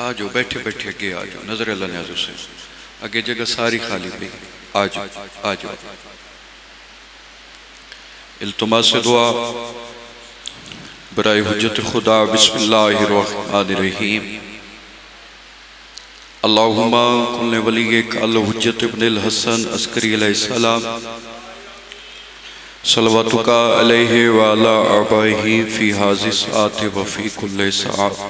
آجو بیٹھے بیٹھے اگے آجو، نظر اللہ نیازو سے اگے جگہ ساری خالی پہ آجو آجو التماس دعا برائے حجت خدا بسم اللہ الرحمن الرحیم اللہم کل ولیک الحجت ابن الحسن عسکری علیہ السلام صلواتک علیہ وعلا آبائہ فی حاضر ساعت وفی کل ساعت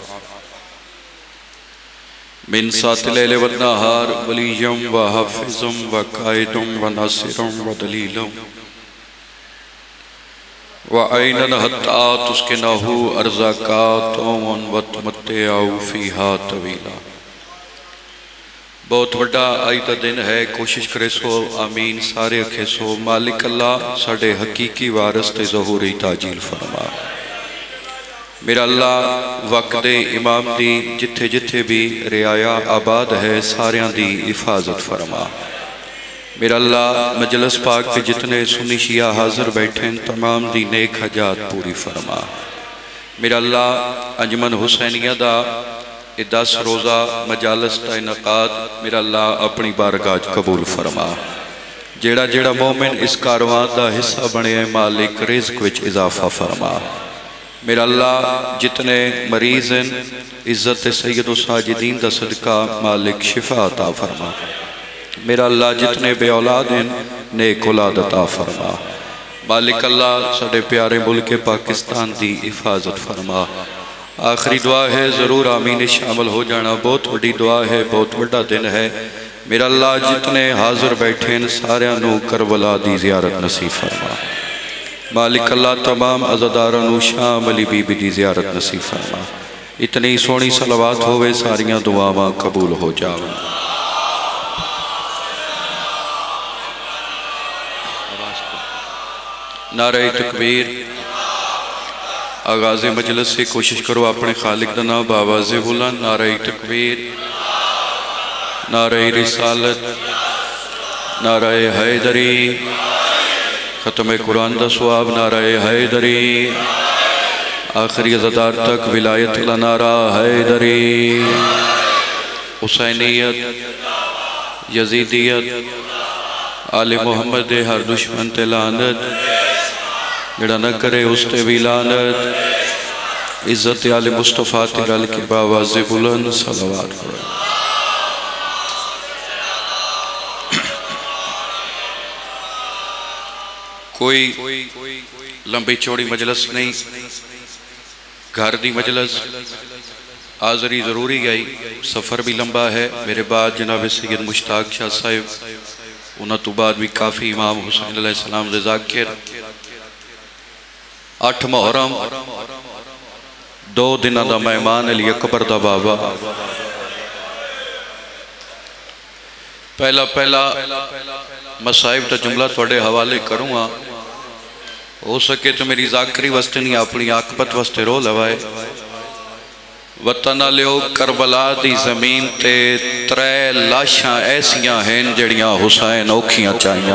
من سات لیل و نہار ولیم و حفظم و قائدم و ناصرم و دلیلم و عینن حتی تسکنہو ارزاقاتم و تمتعو فیہا طویلا۔ بہت بڑا آئیدہ دن ہے، کوشش کرے سو آمین سارے اکھے سو مالک اللہ ساڑھے حقیقی وارث تے ظہوری تاجیل فرما۔ میرا اللہ وقت امام دی جتھے جتھے بھی رعایا آباد ہے ساریاں دی حفاظت فرما۔ میرا اللہ مجلس پاک پہ جتنے سنی شیعہ حاضر بیٹھیں تمام دی نیک حجات پوری فرما۔ میرا اللہ انجمن حسینیہ دا 10 روزہ مجالس تا انعقاد میرا اللہ اپنی بارگاہ قبول فرما۔ جیڑا جیڑا مومن اس کاروان دا حصہ بنے مالک رزق وچ اضافہ فرما۔ میرا اللہ جتنے مریض ہیں عزت سید و ساجدین دا صدقہ مالک شفا عطا فرما۔ میرا اللہ جتنے بے اولاد ہیں نیک اولاد عطا فرما۔ مالک اللہ ساڑھے پیارے ملک پاکستان دی حفاظت فرما۔ آخری دعا ہے ضرور آمین شامل ہو جانا، بہت بڑی دعا ہے، بہت بڑا دن ہے۔ میرا اللہ جتنے حاضر بیٹھے ہیں سارے نو کربلا دی زیارت نصیب فرما۔ مالک اللہ تمام عزادارانو شام علی بی بی دی زیارت نصیب فرما۔ اتنی سونی صلوات ہوئے ساریاں دعاواں قبول ہو جاؤں۔ نعرہ تکبیر۔ آغاز مجلس سے کوشش کرو اپنے خالق دا نام باواز بلند۔ نعرہ تکبیر، نعرہ رسالت، نعرہ حیدری، ختم قرآن دا ثواب نعرہ حیدری، آخری عزادار تک ولایت اللہ نعرہ حیدری، حسینیت، یزیدیت، آل محمد ہر دشمن تے لعنت، جڑا نہ کرے اس تے بھی لعنت، عزت آل مصطفیٰ تیرال کی باواز بلند صلوات کرو۔ کوئی لمبی چوڑی مجلس نہیں، گھر دی مجلس حاضری ضروری گئی، سفر بھی لمبا ہے۔ میرے بعد جناب سید مشتاق شاہ صاحب، انہاں تو بعد بھی کافی امام حسین علیہ السلام دے ذاکر، 8 محرم 2 دنہ دا مہمان علی اکبر دا بابا۔ پہلا مصائب تا جملہ توڑے حوالے کروں گا، ہو سکے تو میری ذاکری وستے نہیں اپنی عاقبت وستے رو لوائے۔ وطنہ لیو کربلا دی زمین تے 3 لاشاں ایسیاں ہیں جڑیاں حسین اوکھیاں چاہیاں۔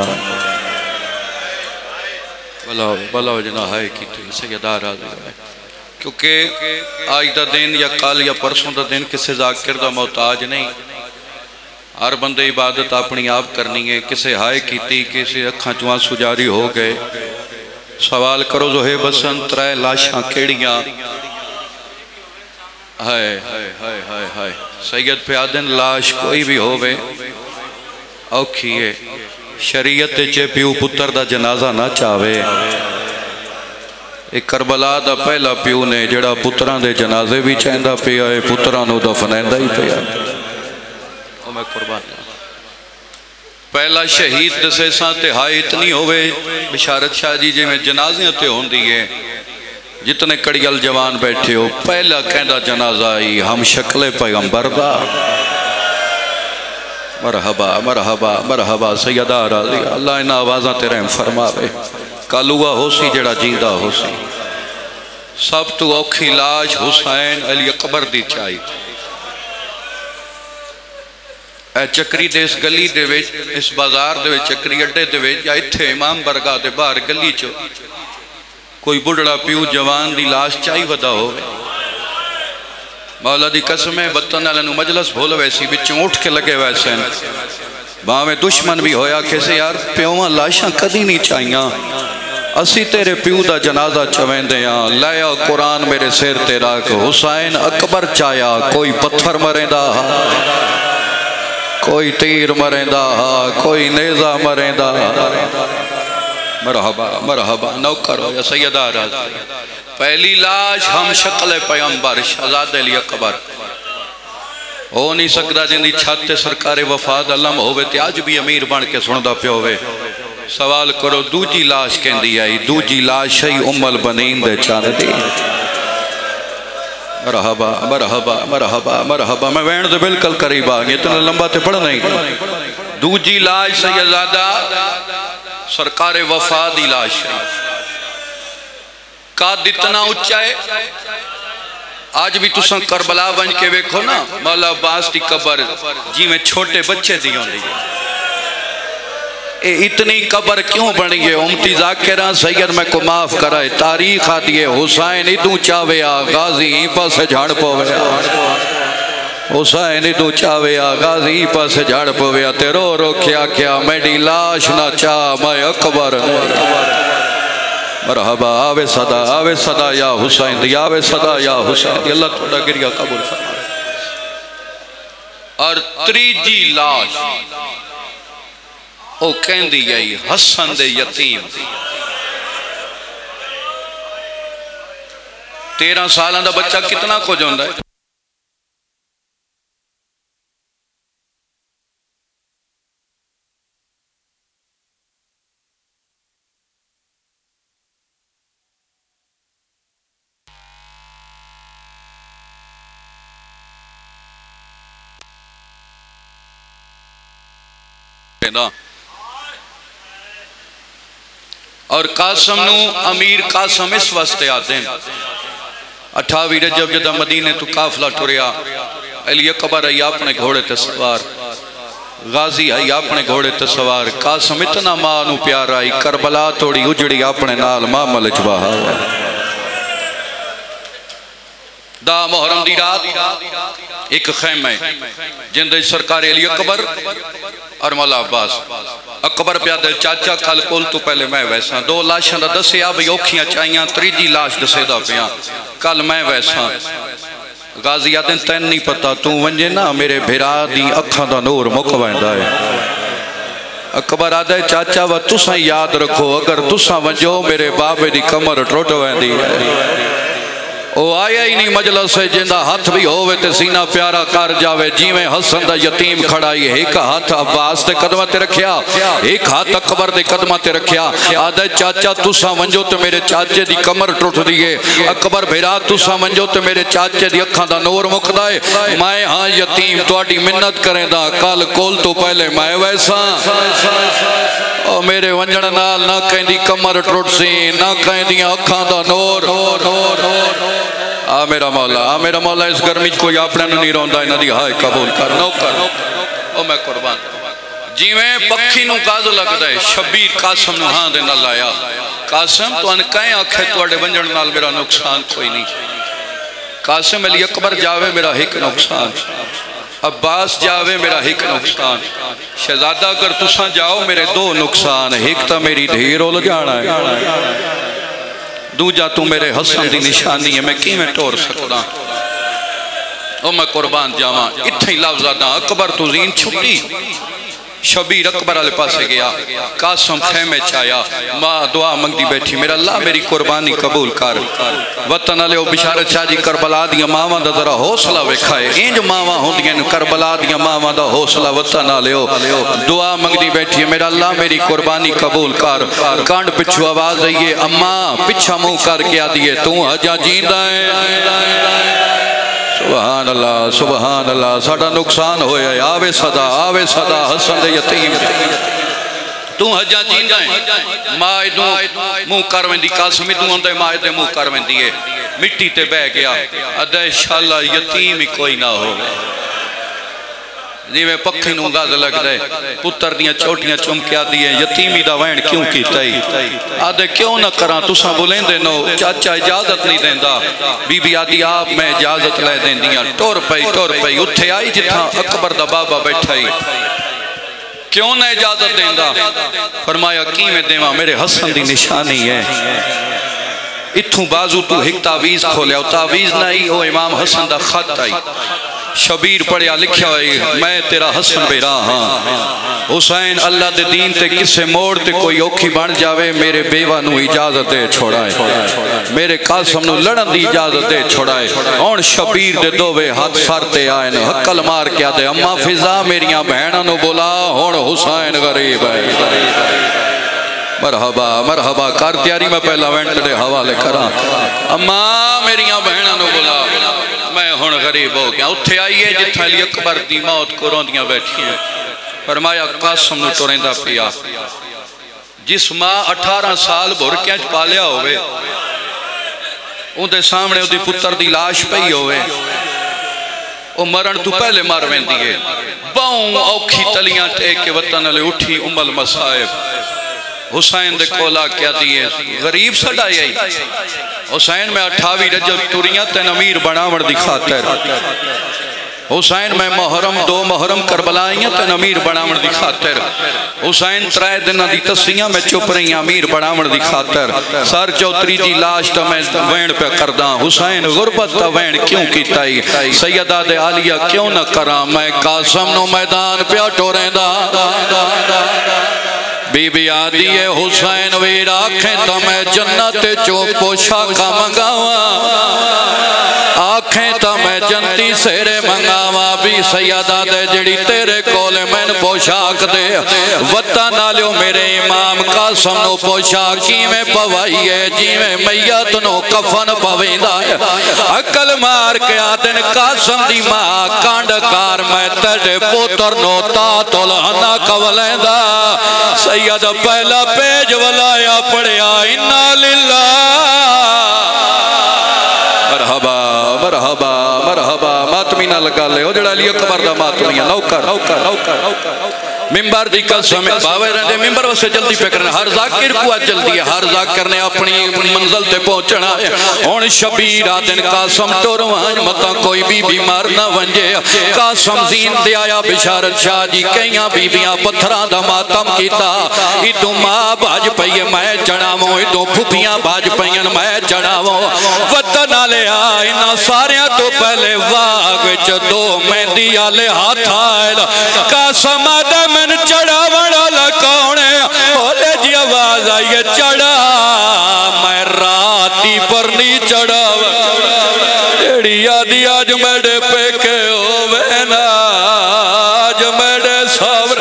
بلاو جنہ ہائے کی تو سیدہ راضی ہے، کیونکہ آج دا دن یا کال یا پرسوں دا دن کسے ذاکر دا محتاج نہیں۔ ہر بندے عبادت اپنی آپ کرنی ہے، کسے ہائے کیتی، کسے اکھاں چوان سجاری ہو گئے۔ سوال کرو زہے بسن 3 لاشاں کیڑیاں، ہائے ہائے ہائے ہائے ہائے سید پہ آدن لاش کوئی بھی ہوئے اوکھی ہے۔ شریعت چے پیو پتر دا جنازہ نہ چاہوے، ایک کربلا دا پہلا پیو نے جڑا پتران دے جنازے بھی چاہندہ پیا ہے، پترانو دفنیندہ ہی پیا ہے۔ میں قربان پہلا شہید دسے سانتے ہائے اتنی ہوئے بشارت شاہ جی میں جنازیں تے ہون دیئے، جتنے کڑیل جوان بیٹھے ہو پہلا کہندہ جنازہ آئی ہم شکل پیغمبر دا۔ مرحبا مرحبا مرحبا سیدہ راضی، اللہ انہا آوازاں تیرے فرماوے، کالوہ ہو سی جڑا جیندہ ہو سی۔ سب تو اوکھی لاش حسین علی اکبر دی چاہی تھی۔ اے چکری دے اس گلی دے ویچ، اس بازار دے ویچ، چکری اڈے دے ویچ، یا اتھے امام برگاہ دے باہر گلی چو کوئی بڑھڑا پیو جوان دی لاش چاہی ودا ہو، مولا دی قسم ہے بطن والے مجلس بھول ویسی بچوں اٹھ کے لگے ویسے باویں دشمن بھی ہویا کیسے یار پیوہاں لاشاں کدی نہیں چاہیاں اسی تیرے پیو دا جنازہ چوین دیاں لیا قرآن میرے سیر تیرا کہ حسین اکبر چایا کوئی پتھر مریں دا کوئی تیر مریں دا کوئی نیزہ مریں دا مرحبا مرحبا نوکر ہو یا سیدہ راز پہلی لاش ہم شکل پیغمبر شہزاد علی اکبر ہو نہیں سکتا جن دی چھاتے سرکار وفاد علم ہوئے تے آج بھی امیر بن کے سندہ پہ ہوئے سوال کرو دوجی لاش کہندی آئی دوجی لاش ہی ام البنین دے چانے دی مرحبا مرحبا مرحبا مرحبا میں وین دے بلکل قریب آگے اتنا لمبا تے پڑھ نہیں دوجی لاش سیدزادہ سرکار وفادی لاش ہے قاد اتنا اچھا ہے آج بھی تساں کربلا بن کے ویکھو نا مولا عباس دی قبر جی میں چھوٹے بچے دی ہوں دی اتنی قبر کیوں بنی ہے امتی ذاکرہ سید میں کو معاف کرائے تاریخ آدھئے حسین ادھوں چاویا غازی ہی پاس جھاڑ پویا حسین ادھوں چاویا غازی ہی پاس جھاڑ پویا تے رو رو کیا میری لاش نہ چاہ میں اکبر مرحبا آوے صدا یا حسین دی آوے صدا یا حسین دی اللہ تھوڑا گریا قبول فرمائے اور تریجی لاش او کہندی یہی حسن دے یتیم 13 سالہ دا بچہ کتنا کو جوندہ ہے اور قاسم نو امیر قاسم اس واسطے آتے ہیں 28 رجب جدہ مدینے تو قافلہ ٹوریا علی اکبر ہے اپنے گھوڑے تے سوار غازی ہے اپنے گھوڑے تے سوار قاسم اتنا ماں نو پیارا ہی کربلا توڑی اجڑی اپنے نال ماں ملچ بہا دا محرم دی رات ایک خیمہ ہے جندے سرکار علی اکبر اور مولا عباس اکبر پیادے چاچا کھال کول تو پہلے میں ویسا 2 لاشاں دا دسے آبی اوکھیاں چاہیاں تریجی لاش دسے دا پیاں کل میں ویسا غازی آدھیں تین نہیں پتا تو ونجے نا میرے بھیرا دی اکھاں دا نور مکوائندہ ہے اکبر آدھے چاچا و تساں یاد رکھو اگر تساں ونجو میرے بابے دی کمر ٹوٹو ویندی ہے او آیا ہی نہیں مجلس سے جندہ ہاتھ بھی ہوئے تے سینہ پیارا کر جاوے جیویں حسن دا یتیم کھڑائی ایک ہاتھ عباس تے قدمہ تے رکھیا ایک ہاتھ اکبر دے قدمہ تے رکھیا آدھے چاچا تساں ونجو تے میرے چاچے دی کمر ٹوٹ دیئے اکبر بھیرا تساں ونجو تے میرے چاچے دی اکھاں دا نور مکدائے میں ہاں یتیم توڑی منت کریں دا کال کول تو پہلے میں ویسا او میرے ونجن نال نہ کہیں دی کمر ٹوٹ سی نہ کہیں دی اکھاں دا نور میرا مولا اس گرمی کوئی اپنے نہیں روندہ انہاں دی ہائے قبول کر او میں قربان جی میں پکھی نو گاز لگ دے شبیر قاسم نو ہاں دے نہ لایا قاسم تو ان کہیں آنکھیں توڑے ونجن نال میرا نقصان کوئی نہیں قاسم علی اکبر جاوے میرا ایک نقصان عباس جاوے میرا ایک نقصان شہزادہ اگر تساں جاؤ میرے 2 نقصان ایک تا میری دھیر ہو لگانا ہے دوجہ تو میرے حسن دی نشانی ہے میں کی میں ٹور سکتا او میں قربان جاواں اتھے ہی لفظ آدھا اکبر تو زین چھٹی شبیر اکبر علی پاسے گیا قاسم خیمے چایا ماں دعا منگتی بیٹھی میرا اللہ میری قربانی قبول کر وطن علیہ بشارت شاہ جی کربلا دیا ماما دا ذرا حوصلہ وکھائے اینج ماما ہوں دیا کربلا دیا ماما دا حوصلہ وطن علیہ دعا منگتی بیٹھی میرا اللہ میری قربانی قبول کر کانڈ پچھو آواز ہے اماں پچھا منہ کر کیا دیئے تو حجا جیندہ ہے سبحان اللہ ساڑھا نقصان ہویا ہے آوے صدا حسن دے یتیم تو حجا جیندہ ہے ماں دوں منہ کروندی قاسمی دوں ہوندے ماں دے منہ کروندی ہے مٹی تے بہ گیا ادھے انشاءاللہ یتیم ہی کوئی نہ ہو جی میں پکھی نو گاز لگ دے پتر دیاں چوٹیاں چمکیا دیئے یتیمی دا وین کیوں کیتا ہی آدھے کیوں نہ کران تساں بولیں دے نو چاچا اجازت نہیں دیندہ بی بی آدھی آپ میں اجازت لے دیں دیاں ٹور پئی اتھے آئی جتھاں اکبر دا بابا بیٹھا ہی کیوں نہ اجازت دیندہ فرمایا کی میں دیواں میرے حسن دی نشانی ہے اتھوں بازو تو ایک تعویز کھولیا تعویز نہیں وہ امام حسن دا خط آئی شبیر پڑھیا لکھیا ہوئی میں تیرا حسن بیرا ہاں حسین اللہ دے دین تے کسے موڑ تے کوئی اوکھی بن جاوے میرے بیوہ نو اجازت دے چھوڑائے میرے قاسم نو لڑن دی اجازت دے چھوڑائے اور شبیر دے دووے ہاتھ سارتے آئے نے حقل مار کیا دے اما فضا میریاں بہنہ نو بولا اور حسین غریب ہے مرحبا مرحبا کار تیاری میں پہلا وینٹ دے حوالے کرا اما میریاں بہنہ نو بولا میں ہون غریب ہو گیا اتھے آئیے جتھا علی اکبر دی موت کو روندیاں بیٹھی ہیں فرمایا قاسم نو ٹوریندہ پیا جس ماں 18 سال بھرکیاں پالیا ہوئے ان دے سامنے دی پتر دی لاش پئی ہوئے او مرن تو پہلے مار ویندی ہے باؤں اوکھی تلیاں ٹیک کے وطن علی اٹھی المصائب حسین دے کولا کیا دیئے غریب سڑا یہی حسین میں 28 رجب توریاں تین امیر بناور دی خاطر حسین میں محرم 2 محرم کربلائیاں تین امیر بناور دی خاطر حسین 3 دنہ دی تسیاں میں چپ رہی امیر بناور دی خاطر سار چوتری دی لاش تا میں وین پہ کرداں حسین غربت تا وین کیوں کیتا ہی سیدہ دے عالیہ کیوں نہ کراں میں قاسم نو میدان پہ ٹوریں دا بی بی آدھی ہے حسین ویر آنکھیں تو میں جنت چوپ و شاکہ منگاواں آنکھیں تو میں جنتی سیرے منگاواں بھی سیدہ دے جڑی تیرے کولے میں پوشاک دے وطن آلیو میرے امام قاسم نو پوشاکی میں پوائی ہے جی میں میت نو کفن پویندہ ہے عقل مار کے آدن قاسم دی ماں کانڈکار میں تیرے پوتر نو تاتولانہ کولیندہ سید پہلا پیج ولایا پڑیا انا للہ مرحبا مرحبا مرحبا ماتمینہ لگا لے ہو جڑا علی اکبر دا ماتمینہ نوکر ممبر دی قسم باوے رہنے ممبر واسے جلدی پہ کرنے ہر ذاکر کو جلدی ہے ہر ذاکر نے اپنی منزل تے پہنچنا ہے ہون شبیر آدن قاسم ٹوروان مطا کوئی بھی بیمار نہ ونجے قاسم زین دے آیا بشارت شاہ جی کئیاں بیبیاں پتھران دا ماتم کیتا ادو ماں باج پئیے میں چڑھاووں ادو پھپیاں باج پئین میں چڑھاووں وطن آلے آئینا ساریاں تو پہلے واغ وچ 2 مہندی آلے ہاتھ آئل قاسم آدم من چڑھا وڑا لکونے بولے جی آواز آئیے چڑھا میں راتی پر نہیں چڑھا جیڑی آدھی آج میڈے پہ کے ہوئے نا آج میڈے صبر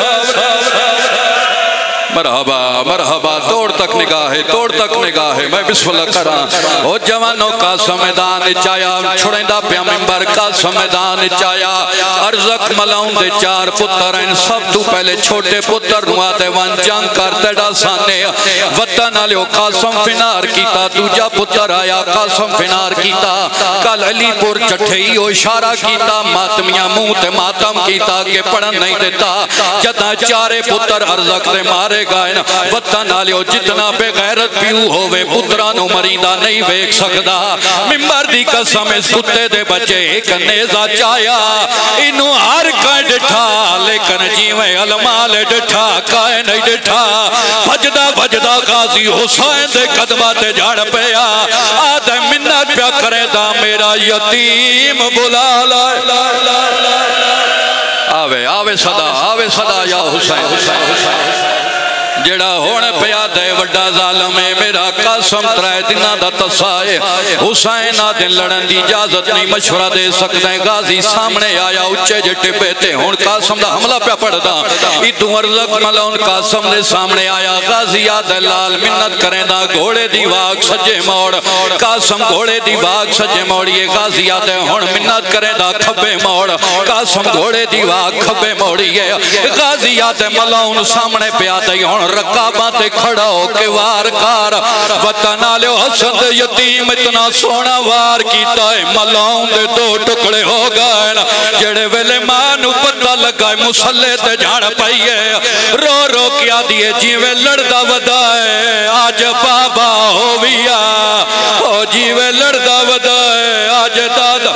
مرحبا مرحبا توڑ تک نگاہ ہے میں بسم اللہ کراں او جوانوں کا سمیدان چایا چھوڑیندہ پیا ممبر کا سمیدان چایا ارزق ملاؤں دے 4 پتر ہیں سب تو پہلے چھوٹے پتر نوا دے وان جنگ کر تیڑا سانے وطن علیو قاسم فنار کیتا دوجا پتر آیا قاسم فنار کیتا کل علی پور چٹھئی او اشارہ کیتا ماتمیاں منہ تے ماتم کیتا کہ پڑھن نہیں دیتا جدہ 4 پتر ارزق دے مارے گائے وطن آلیو جتنا بے غیرت پیو ہوئے پترانو مریندہ نہیں بیک سکدا ممبر دی قسم اس کتے دے بچے ایک نیزہ چایا انہوں ہر کائے ڈٹھا لیکن جیویں علمال ڈٹھا کائے نہیں ڈٹھا بھجدہ غازی حسین دے قدمہ تے جھاڑ پیا آدھے منت پیا کرے دا میرا یتیم بلا لائے آوے صدا یا حسین جڑا ہونے پیا دے وڈا ظالم ہے میرا قاسم 3 دنہ دا تسائے حسین آدھن لڑن دی اجازت نہیں مشورہ دے سکتے ہیں غازی سامنے آیا اچھے جٹے بیتے ہون قاسم دا حملہ پہ پڑھ دا ادھوں ارزق ملون قاسم دے سامنے آیا غازی آدھے لال منت کریں دا گھوڑے دی واق سجے موڑ قاسم گھوڑے دی واق سجے موڑیے غازی آدھے ہون منت کریں دا کھبے موڑ قاسم گھوڑے دی واق کھبے موڑیے غازی آدھے ملون سامنے پہ آدھے ہون رکاباں تے کھڑا ہو کے وار کار وطن آلے حسن دے یتیم اتنا سونا وار کیتا ہے ملاؤں دے دو ٹکڑے ہو گئے جڑے ویلے مانو پتہ لگائے مسلے تے جھاڑ پائیے رو رو کیا دیئے جیوے لڑدا ودائے آج بابا ہوویا او جیوے لڑدا ودائے آج دادا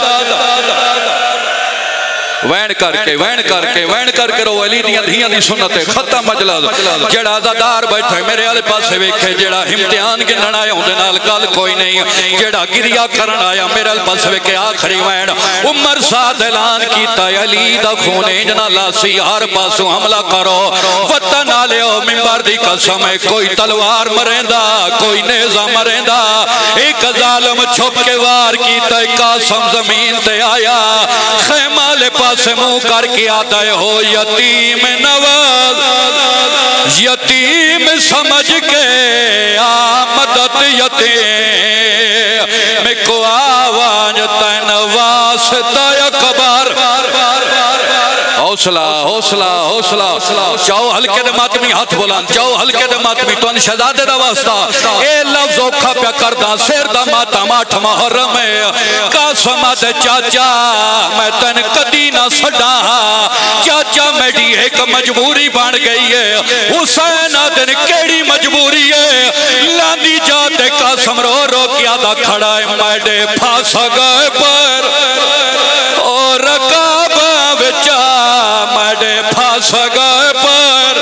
وین کر کے رو علی دیاں دھیاں دی سنت ختم مجلس جڑا عزادار بیٹھے میرے آلے پاسے ویکھے جڑا امتحان گنن آیا ہوں دے نال گل کوئی نہیں جڑا گریا کرن آیا میرے آلے پاسے ویکھے آخری وین عمر ساتھ اعلان کیتا ہے علی دا خون جنا لاسی ہر پاسوں حملہ کرو وطن آلے ہو منبر دی قسم ہے کوئی تلوار مریندا کوئی نیزہ مریندا ایک ظالم چھپ کے وار کیتا ہے قاسم زمین تے آیا خیمہ لے پاس سے منہ کر کے آتا ہے ہو یتیم نواز یتیم سمجھ کے آمدت یتیم میں کو آواز تین واسطہ اکبر حوصلہ حوصلہ حوصلہ چاہو ہلکے دے ماتمی ہاتھ بولان چاہو ہلکے دے ماتمی تو ان شہزادے دا واسطہ اے لفظ اوکھا پیا کردان سیر دا ماتم 8 محرم ہے قاسم دے چاچا میں تن کدی نہ سڑا چاچا میڈی ایک مجبوری بان گئی ہے حسین دن کیڑی مجبوری ہے لاندی جاتے قاسم رو رو کیا دا کھڑا ہے میڈے پھاسا گئے پر اور رکابہ وچا میڈے پھاسا گئے پر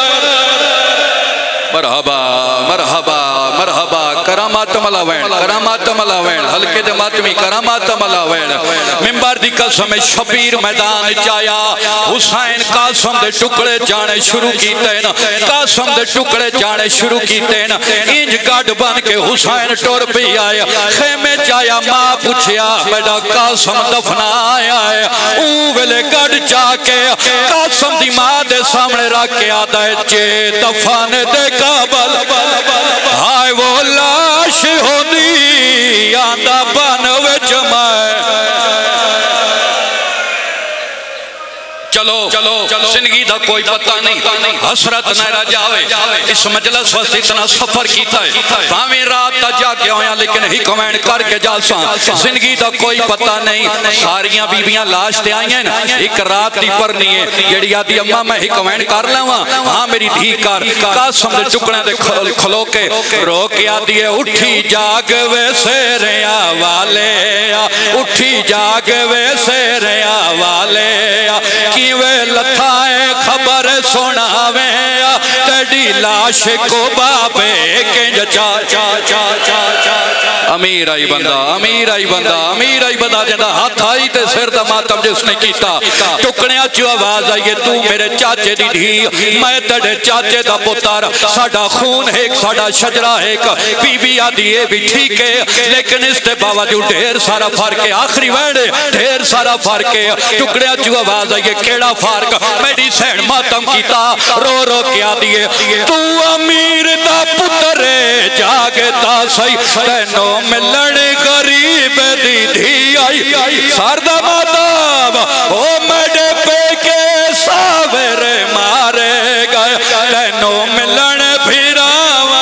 مرحبا مرحبا مرحبا کرامات ملاوین ہلکے دے ماتمی کرامات ملاوین منبر دی قسم شبیر میدان چایا حسین قاسم دے ٹکڑے جانے شروع کیتے نا قاسم دے ٹکڑے جانے شروع کیتے نا انج گاڑ بن کے حسین ٹور پی آیا خیمے چایا ماں پوچھیا میڈا قاسم دفنا آیا ہے اوولے گاڑ چا کے قاسم دی ماں دے سامنے رکھ کے آدھا ہے جے دفانے دے کابل ہائے وہ لاش ہونی آندہ بانوے جمائے چلو زندگی دا کوئی پتہ نہیں حسرت نہ جاوے اس مجلس وست اتنا سفر کیتا ہے باویں رات تا جا کے ہویا لیکن حکمین کر کے جالساں زندگی دا کوئی پتہ نہیں ساریاں بیبیاں لاش تے آئیں نا ایک رات دی پر نہیں ہے جڑی آدھی اممہ میں حکمین کر لوں ہاں میری دھی کر قاسم دے ٹکڑے دے کھلو کے رو کے آدھی ہے اٹھی جاگ وے سیریا والے اٹھی جاگ وے سیریا والے کیوے لتھائے خبر سناوے تیڑی لاش کو بابے کنج چا چا چا چا چا امیر آئی بندہ جندہ ہاتھ آئی تے سر دا ماتم جس نے کیتا ٹکڑیاں چو آواز آئیے تو میرے چاچے دی دھی میں تڑے چاچے دا پتر ساڑا خون ایک ساڑا شجرہ ایک بی بی آدھیے بھی ٹھیک ہے لیکن اس تے باوجود ڈھیر سارا فرق ہے آخری ویڑے ڈھیر سارا فرق ہے ٹکڑیاں چو آواز آئیے کیڑا فرق میری سین ماتم کیتا رو رو کیا دیئے تو امیر دا پترے جاگتا سی تینوں ملن غریب دی دھی آئی ساردہ ماتم او میڈے پہ کے ساور مارے گئے تینوں ملن پھراوا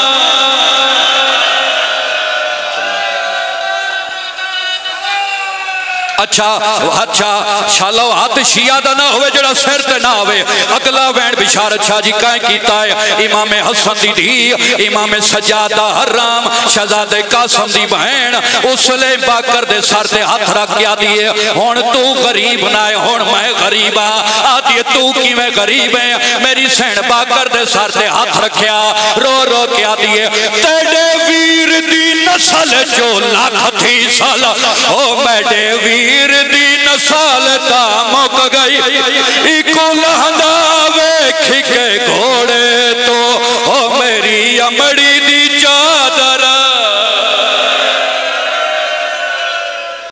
اچھا شالو ہاتھ شیعہ دا نہ ہوئے جڑا سر تے نہ ہوئے اگلا وین بشارت شاہ جی کائیں کیتا ہے امام حسن دی دھی امام سجادہ حرام شہزاد قاسم دی بہن اسلے باکر دے سر تے ہاتھ رکھ کیا دیئے ہون تو غریب نہ ہے ہون میں غریب آدھیے تو کی میں غریب ہے میری سین باکر دے سر تے ہاتھ رکھیا رو رو کیا دیئے تیڑے ویر دی نسل جو لاکھ تھی سالا او میڈے ویر دی نسل تا مک گئی ایکو لہندا ویکھ کے گھوڑ